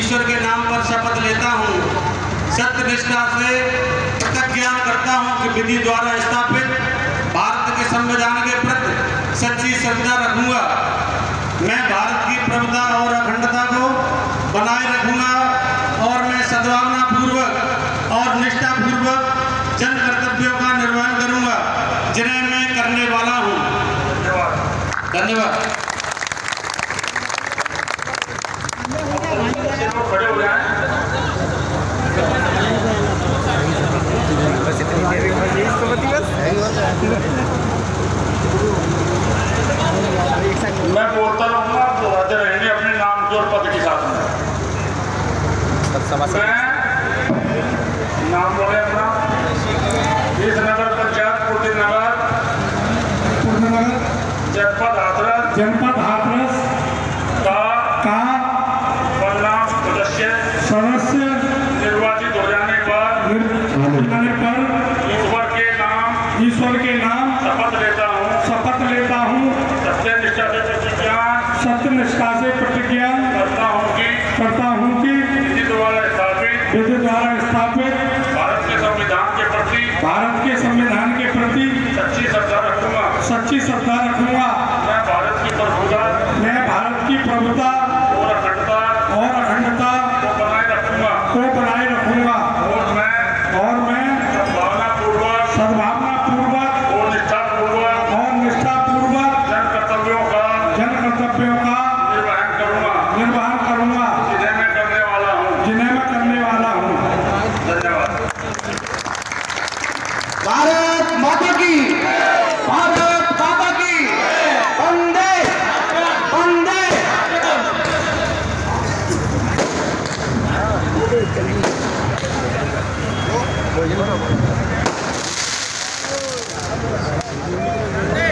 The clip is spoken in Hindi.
ईश्वर के नाम पर शपथ लेता हूँ, सत्यनिष्ठा से प्रतिज्ञा करता हूँ कि विधि द्वारा स्थापित भारत के संविधान के प्रति सच्ची श्रद्धा रखूंगा। मैं भारत की प्रभुता और अखंडता को बनाए रखूंगा और मैं सद्भावना पूर्वक और निष्ठा पूर्वक जन कर्तव्यों का निर्वहन करूंगा जिन्हें मैं करने वाला हूं। धन्यवाद। खड़े हो जाएं। मैं बोलता रहूँगा, आप दोहराते रहेंगे अपने नाम के और पद के साथ में। मैं नाम बोले अपना इस नगर पंचायत पूर्ति नगर जनपद हाथरस का सदस्य निर्वाचित हो जाने पर ईश्वर के नाम शपथ लेता हूँ सत्यनिष्ठा से प्रतिज्ञा करता हूँ कि विधि द्वारा स्थापित भारत के संविधान के प्रति सच्ची श्रद्धा रखूंगा। मैं भारत की प्रभुता और अखंडता को बनाए रखूंगा और मैं सद्भावना पूर्वक और निष्ठा पूर्वक जन कर्तव्यों का निर्वहन करूंगा जिन्हें मैं करने वाला हूँ। धन्यवाद। भारत माता की, भारत माता की, वंदे वंदे। Hey!